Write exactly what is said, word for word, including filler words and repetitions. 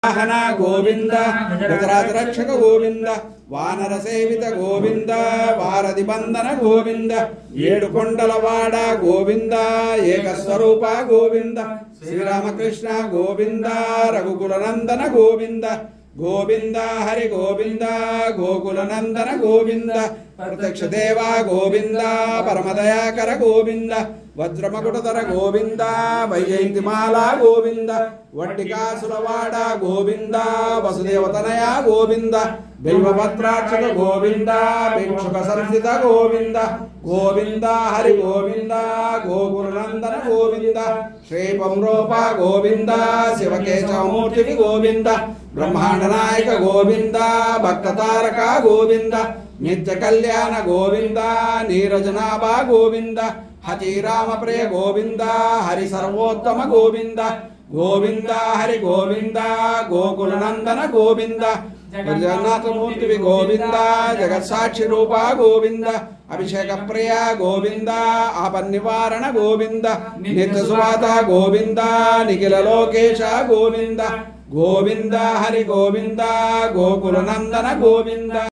వాహన గోవింద గజరాజ రక్షక గోవింద వానర సేవిత గోవింద వారధి బంధన గోవింద ఏడు కొండలవాడ గోవింద ఏకస్వరూప గోవింద శ్రీరామకృష్ణ గోవింద రఘుకులనందన గోవింద గోవింద హరి గోవింద గోకులనందన గోవింద ప్రత్యక్ష దేవ గోవింద పరమదయాకర గోవింద వజ్రమకుటధర గోవింద వైజయంతిమాల గోవింద వట్టికాసులవాడ గోవింద వసుదేవతనయ గోవింద బిల్వపత్రార్చక గోవింద భిక్షుక సంస్థిత గోవింద గోవింద హరి గోవింద గోకులనందన గోవింద శ్రీపంరూప గోవింద శివకేశవమూర్తికి గోవింద బ్రహ్మాండ నాయక గోవింద భక్తతారక గోవింద నిత్య కళ్యాణ గోవింద నీరజనాభ గోవింద హతిరామ ప్రియ గోవింద హరి సర్వోత్తమ గోవింద గోవింద హరి గోవింద గోకులనందన గోవింద జగన్నాథమూర్తివి గోవింద జగత్సాక్షి రూప గోవింద అభిషేక ప్రియ గోవింద ఆపన్నివారణ గోవింద నిత్య సువాత గోవింద నిఖిల లోకేశ గోవింద గోవింద హరి గోవింద గోకులనందన గోవింద